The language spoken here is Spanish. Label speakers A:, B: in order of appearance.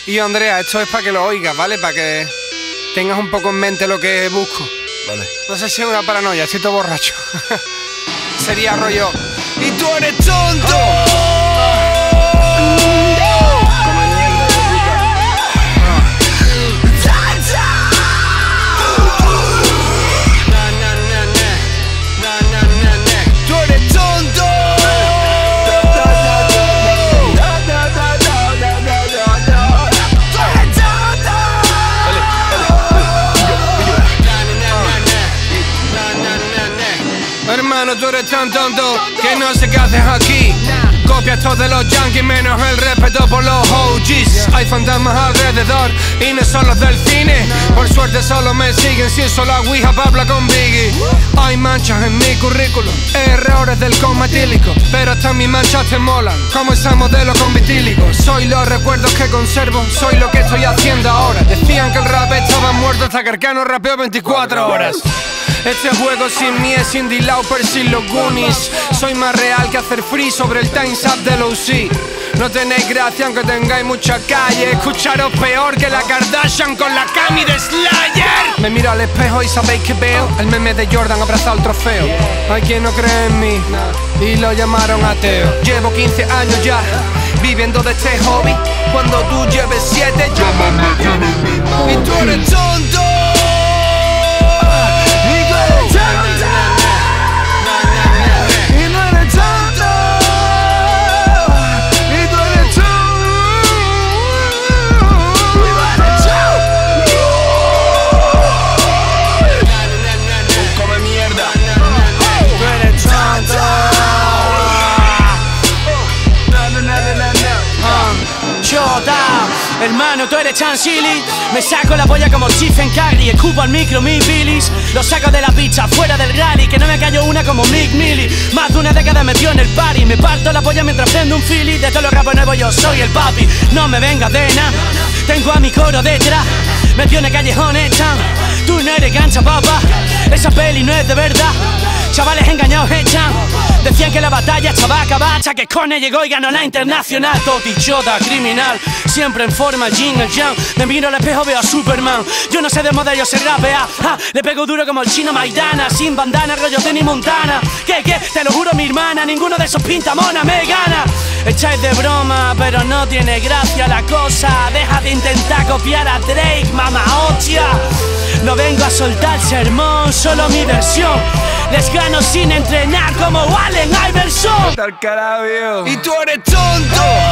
A: Y Andrea, esto es para que lo oigas, ¿vale? Para que tengas un poco en mente lo que busco.
B: Vale.
A: No sé si es una paranoia, estoy todo borracho. Sería rollo. ¡Y tú eres tonto! Hermano, tú eres tan tonto que no sé qué haces aquí. Copias todos de los yankees menos el respeto por los OGs. Hay fantasmas alrededor y no son los del cine. Por suerte solo me siguen si uso la ouija para hablar con Biggie. Hay manchas en mi currículum, errores del coma etílico, pero hasta mis manchas te molan, como esa modelo con vitíligo. Soy los recuerdos que conservo, soy lo que estoy haciendo ahora. Decían que el rap estaba muerto hasta que Arcano rapeó 24 horas. Este juego sin mí es Cindy Lauper sin los Goonies. Soy más real que hacer free sobre el Times Up del OC. No tenéis gracia aunque tengáis mucha calle. Escucharos peor que la Kardashian con la Cami de Slayer. Me miro al espejo y sabéis que veo el meme de Jordan abrazado al trofeo. Hay quien no cree en mí y lo llamaron ateo. Llevo 15 años ya viviendo de este hobby. Cuando tú lleves 7 llámame. Y tú eres tonto.
C: Hermano, tú eres Chanchili. Me saco la polla como Stephen Curry. Escupo al micro mis bilis. Lo saco de la pista, fuera del rally. Que no me cayó una como Mick Millie. Más de una década metió en el party. Me parto la polla mientras prendo un fili. De todos los rapos nuevos yo soy el papi. No me vengas de nada. Tengo a mi coro detrás. Metió en el callejón echan. Tú no eres gancha, papá. Esa peli no es de verdad. Chavales engañados echan. Decían que la batalla estaba acabacha, que Cone llegó y ganó la internacional. Totichota, criminal, siempre en forma, Jin, el Yang. Me miro al espejo, veo a Superman. Yo no sé de moda, yo sé rapea. Le pego duro como el chino Maidana. Sin bandana, rollo Tenny Montana. ¿Qué? Te lo juro, mi hermana. Ninguno de esos pintamonas me gana. Echáis de broma, pero no tiene gracia la cosa. Deja de intentar copiar a Drake, mamá hostia. No vengo a soltar sermón, solo mi versión. Les gano sin entrenar como Allen Iverson.
A: Y tú eres tonto.